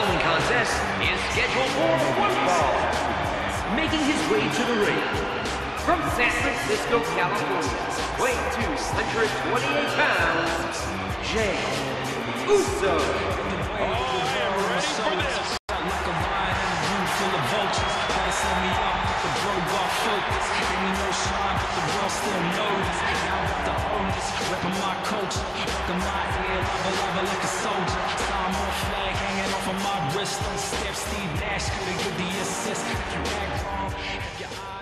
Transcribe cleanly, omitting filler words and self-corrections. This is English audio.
following contest is scheduled for one fall. Making his way to the ring, from San Francisco, California, weighing 228 pounds, Jey Uso. Step Steve Nash, couldn't give the assist. If you act wrong, if your